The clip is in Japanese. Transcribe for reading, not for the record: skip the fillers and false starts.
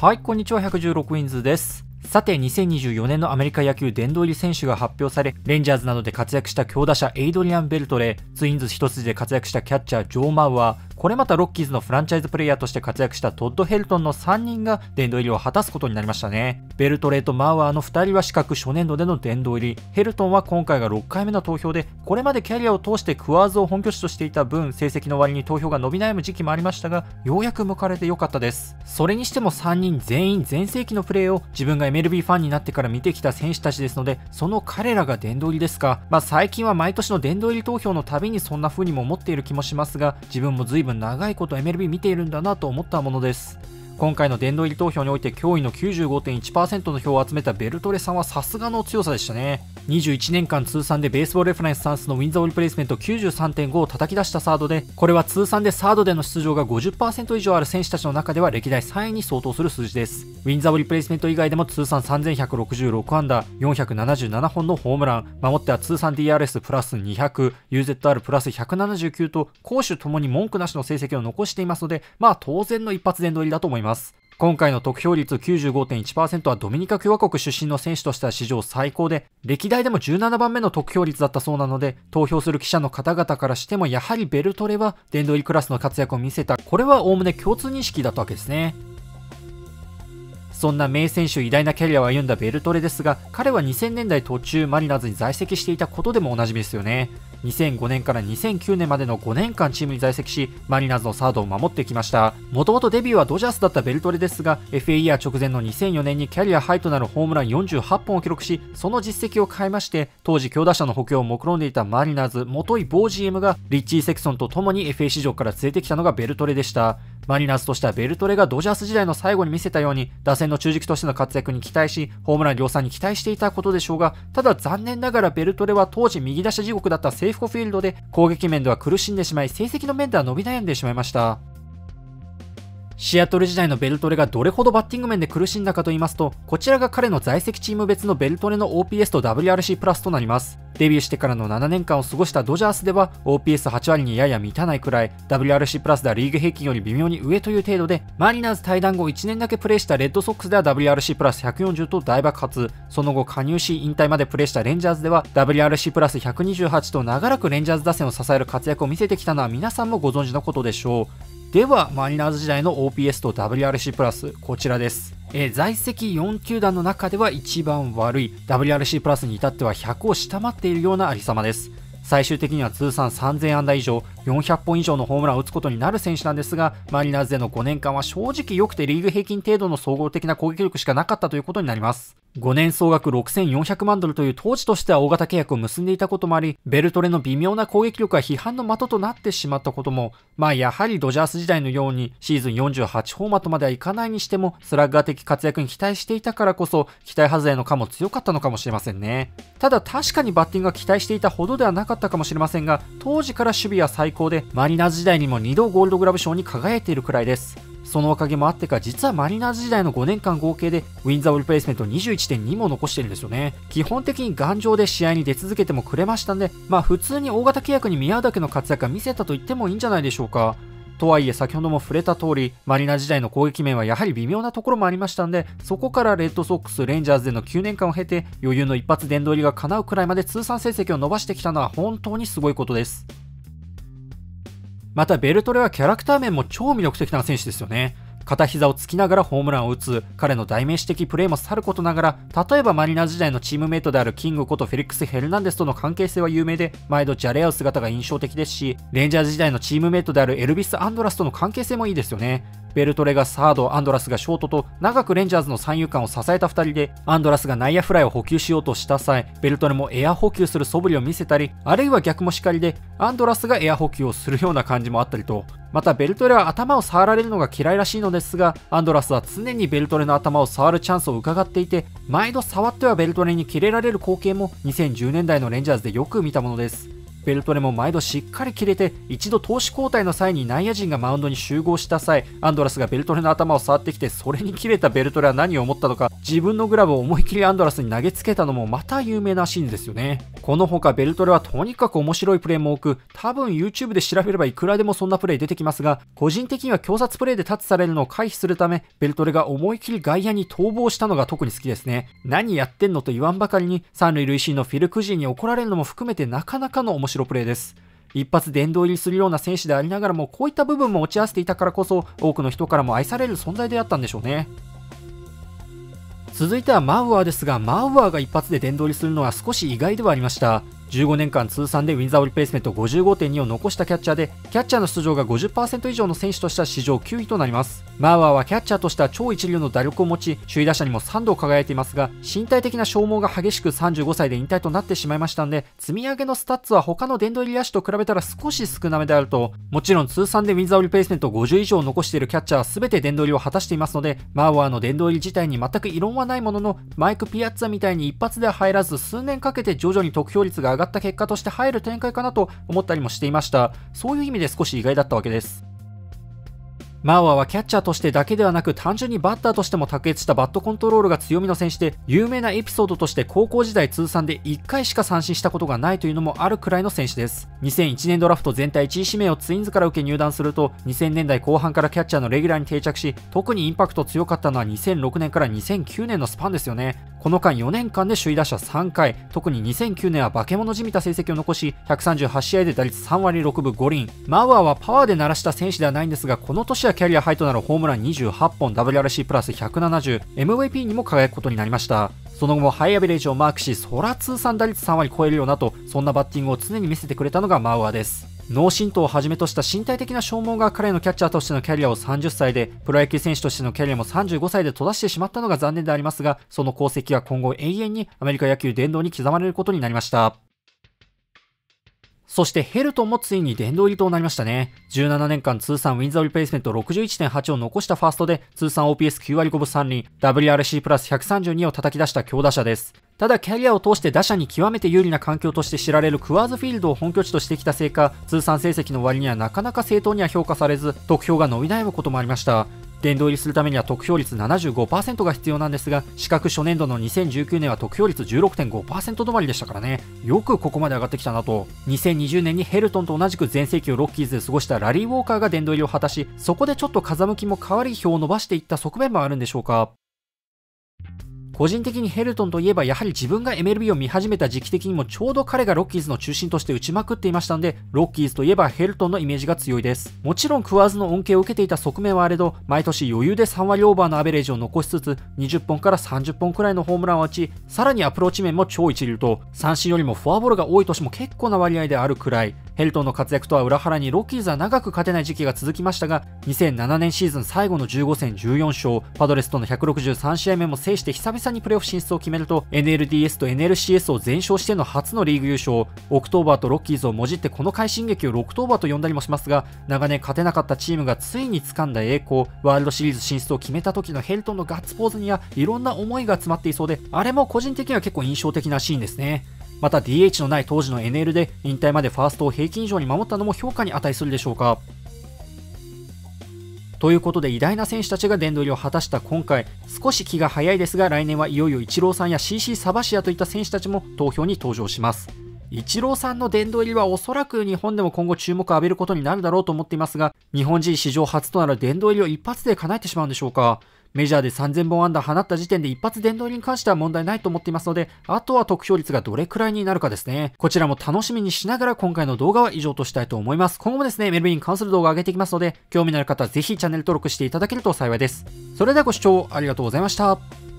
はい、こんにちは。116ウィンズです。さて、2024年のアメリカ野球殿堂入り選手が発表され、レンジャーズなどで活躍した強打者エイドリアン・ベルトレー、ツインズ一筋で活躍したキャッチャージョー・マウアー、これまたロッキーズのフランチャイズプレイヤーとして活躍したトッド・ヘルトンの3人が殿堂入りを果たすことになりましたね。ベルトレーとマウアーの2人は資格初年度での殿堂入り、ヘルトンは今回が6回目の投票で、これまでキャリアを通してクワーズを本拠地としていた分、成績の割に投票が伸び悩む時期もありましたが、ようやく迎えてよかったです。それにしても3人全員全盛期のプレーを自分が MLB ファンになってから見てきた選手たちですので、その彼らが殿堂入りですか。最近は毎年の殿堂入り投票のたびにそんな風にも思っている気もしますが、自分も随分長いこと MLB 見ているんだなと思ったものです。今回の殿堂入り投票において驚異の 95.1% の票を集めたベルトレさんはさすがの強さでしたね。21年間通算でベースボールレファレンスサンスのウィンザーオリプレイスメント 93.5 を叩き出したサードで、これは通算でサードでの出場が 50% 以上ある選手たちの中では歴代3位に相当する数字です。ウィンザーオリプレイスメント以外でも通算3166安打、477本のホームラン、守っては通算 DRS プラス200、UZR プラス179と攻守ともに文句なしの成績を残していますので、当然の一発殿堂入りだと思います。今回の得票率 95.1% はドミニカ共和国出身の選手としては史上最高で、歴代でも17番目の得票率だったそうなので、投票する記者の方々からしてもやはりベルトレは殿堂入りクラスの活躍を見せた、これは概ね共通認識だったわけですね。そんな名選手偉大なキャリアを歩んだベルトレですが、彼は2000年代途中マリナーズに在籍していたことでもおなじみですよね。2005年から2009年までの5年間チームに在籍し、マリナーズのサードを守ってきました。もともとデビューはドジャースだったベルトレですが、FA イヤー直前の2004年にキャリアハイとなるホームラン48本を記録し、その実績を変えまして、当時強打者の補強を目論んでいたマリナーズ元い某 GM がリッチー・セクソンと共に FA 市場から連れてきたのがベルトレでした。マリナーズとしてはベルトレがドジャース時代の最後に見せたように打線の中軸としての活躍に期待し、ホームラン量産に期待していたことでしょうが、ただ残念ながらベルトレは当時右打者地獄だったセーフコフィールドで攻撃面では苦しんでしまい、成績の面では伸び悩んでしまいました。シアトル時代のベルトレがどれほどバッティング面で苦しんだかと言いますと、こちらが彼の在籍チーム別のベルトレの OPS と WRC プラスとなります。デビューしてからの7年間を過ごしたドジャースでは OPS8 割にやや満たないくらい、WRC プラスではリーグ平均より微妙に上という程度で、マリナーズ退団後1年だけプレーしたレッドソックスでは WRC プラス140と大爆発、その後加入し引退までプレーしたレンジャーズでは WRC プラス128と長らくレンジャーズ打線を支える活躍を見せてきたのは皆さんもご存知のことでしょう。では、マリナーズ時代の OPS と WRC プラス、こちらです。在籍4球団の中では一番悪い WRC プラスに至っては100を下回っているようなありさまです。最終的には通算3000安打以上、400本以上のホームランを打つことになる選手なんですが、マリナーズでの5年間は正直良くてリーグ平均程度の総合的な攻撃力しかなかったということになります。5年総額6400万ドルという当時としては大型契約を結んでいたこともあり、ベルトレの微妙な攻撃力が批判の的となってしまったことも、やはりドジャース時代のようにシーズン48ホーマーとまではいかないにしても、スラッガー的活躍に期待していたからこそ、期待外れの可も強かったのかもしれませんね。ただ確かにバッティングが期待していたほどではなかったかもしれませんが、当時から守備は最高で、マリナーズ時代にも2度ゴールドグラブ賞に輝いているくらいです。そのおかげもあってか、実はマリナーズ時代の5年間合計でウィンザーオリプレイスメント 21.2 も残しているんですよね。基本的に頑丈で試合に出続けてもくれましたんで、普通に大型契約に見合うだけの活躍が見せたと言ってもいいんじゃないでしょうか。とはいえ先ほども触れた通り、マリナーズ時代の攻撃面はやはり微妙なところもありましたんで、そこからレッドソックス、レンジャーズでの9年間を経て余裕の一発殿堂入りが叶うくらいまで通算成績を伸ばしてきたのは本当にすごいことです。またベルトレはキャラクター面も超魅力的な選手ですよね。片膝をつきながらホームランを打つ、彼の代名詞的プレーもさることながら、例えばマリナーズ時代のチームメイトであるキングことフェリックス・ヘルナンデスとの関係性は有名で、毎度じゃれ合う姿が印象的ですし、レンジャーズ時代のチームメイトであるエルビス・アンドラスとの関係性もいいですよね。ベルトレがサード、アンドラスがショートと長くレンジャーズの三遊間を支えた2人で、アンドラスが内野フライを補給しようとした際、ベルトレもエア補給する素振りを見せたり、あるいは逆もしかりでアンドラスがエア補給をするような感じもあったりと、またベルトレは頭を触られるのが嫌いらしいのですが、アンドラスは常にベルトレの頭を触るチャンスを伺っていて、毎度触ってはベルトレにキレられる光景も2010年代のレンジャーズでよく見たものです。 ベルトレも毎度しっかり切れて、一度投手交代の際に内野陣がマウンドに集合した際、アンドラスがベルトレの頭を触ってきて、それに切れたベルトレは何を思ったのか、自分のグラブを思い切りアンドラスに投げつけたのもまた有名なシーンですよね。この他ベルトレはとにかく面白いプレーも多く、多分 YouTube で調べればいくらでもそんなプレー出てきますが、個人的には強殺プレーでタッチされるのを回避するため、ベルトレが思い切り外野に逃亡したのが特に好きですね。何やってんのと言わんばかりに、三塁塁審のフィル・クジーに怒られるのも含めてなかなかの面白プレーです。一発殿堂入りするような選手でありながらも、こういった部分も落ち合わせていたからこそ、多くの人からも愛される存在であったんでしょうね。続いてはマウアーですが、マウアーが一発で殿堂入りするのは少し意外ではありました。15年間通算でウィンザーリプレイスメント 55.2 を残したキャッチャーで、キャッチャーの出場が 50% 以上の選手としては史上9位となります。マウアーはキャッチャーとしては超一流の打力を持ち、首位打者にも3度輝いていますが、身体的な消耗が激しく35歳で引退となってしまいましたので、積み上げのスタッツは他の殿堂入り野手と比べたら少し少なめであると。もちろん通算でウィンザーリプレイスメント50以上を残しているキャッチャーは全て殿堂入りを果たしていますので、マウアーの殿堂入り自体に全く異論はないものの、マイク・ピアッツァみたいに一発では入らず、数年かけて徐々に得票率が上がった結果として入る展開かなと思ったりもしていました。そういう意味で少し意外だったわけです。マウアーはキャッチャーとしてだけではなく、単純にバッターとしても卓越したバットコントロールが強みの選手で、有名なエピソードとして高校時代通算で1回しか三振したことがないというのもあるくらいの選手です。2001年ドラフト全体1位指名をツインズから受け入団すると、2000年代後半からキャッチャーのレギュラーに定着し、特にインパクト強かったのは2006年から2009年のスパンですよね。この間4年間で首位打者3回、特に2009年は化け物じみた成績を残し、138試合で打率3割6分5厘。マウアーはパワーで鳴らした選手ではないんですが、この年はキャリアハイとなるホームラン28本、WRC プラス170、MVP にも輝くことになりました。その後もハイアベレージをマークし、そら通算打率3割超えるよなと、そんなバッティングを常に見せてくれたのがマウアーです。脳震盪をはじめとした身体的な消耗が彼のキャッチャーとしてのキャリアを30歳で、プロ野球選手としてのキャリアも35歳で閉ざしてしまったのが残念でありますが、その功績は今後永遠にアメリカ野球殿堂に刻まれることになりました。そしてヘルトンもついに殿堂入りとなりましたね。17年間通算ウィンザーリプレイスメント 61.8 を残したファーストで、通算 OPS9 割5分3厘、WRC プラス132を叩き出した強打者です。ただキャリアを通して打者に極めて有利な環境として知られるクワーズフィールドを本拠地としてきたせいか、通算成績の割にはなかなか正当には評価されず、得票が伸び悩むこともありました。殿堂入りするためには得票率 75% が必要なんですが、四角初年度の2019年は得票率 16.5% 止まりでしたからね。よくここまで上がってきたなと。2020年にヘルトンと同じく全盛期をロッキーズで過ごしたラリー・ウォーカーが殿堂入りを果たし、そこでちょっと風向きも変わり票を伸ばしていった側面もあるんでしょうか。個人的にヘルトンといえばやはり自分が MLB を見始めた時期的にもちょうど彼がロッキーズの中心として打ちまくっていましたので、ロッキーズといえばヘルトンのイメージが強いです。もちろんクワーズの恩恵を受けていた側面はあれど、毎年余裕で3割オーバーのアベレージを残しつつ、20本から30本くらいのホームランを打ち、さらにアプローチ面も超一流と、三振よりもフォアボールが多い年も結構な割合であるくらい。ヘルトンの活躍とは裏腹にロッキーズは長く勝てない時期が続きましたが、2007年シーズン最後の15戦14勝、パドレスとの163試合目も制して久々にプレーオフ進出を決めると、 NLDS と NLCS を全勝しての初のリーグ優勝。オクトーバーとロッキーズをもじってこの快進撃をロクトーバーと呼んだりもしますが、長年勝てなかったチームがついに掴んだ栄光、ワールドシリーズ進出を決めた時のヘルトンのガッツポーズにはいろんな思いが詰まっていそうで、あれも個人的には結構印象的なシーンですね。また DH のない当時の NL で引退までファーストを平均以上に守ったのも評価に値するでしょうか。ということで偉大な選手たちが殿堂入りを果たした今回、少し気が早いですが来年はいよいよイチローさんや CC サバシアといった選手たちも投票に登場します。イチローさんの殿堂入りはおそらく日本でも今後注目を浴びることになるだろうと思っていますが、日本人史上初となる殿堂入りを一発で叶えてしまうんでしょうか。メジャーで3000本安打放った時点で一発殿堂入りに関しては問題ないと思っていますので、あとは得票率がどれくらいになるかですね。こちらも楽しみにしながら今回の動画は以上としたいと思います。今後もですね、MLB に関する動画を上げていきますので、興味のある方はぜひチャンネル登録していただけると幸いです。それではご視聴ありがとうございました。